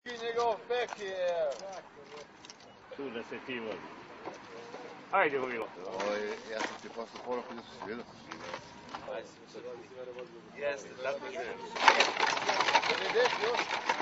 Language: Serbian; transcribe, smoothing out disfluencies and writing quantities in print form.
Njegov bek je... Tu da se ti vodi. Ajde, Vojlo. Ja sam ti poslao poruku da su si vidio. Jeste, tako želim. Da li je dek još?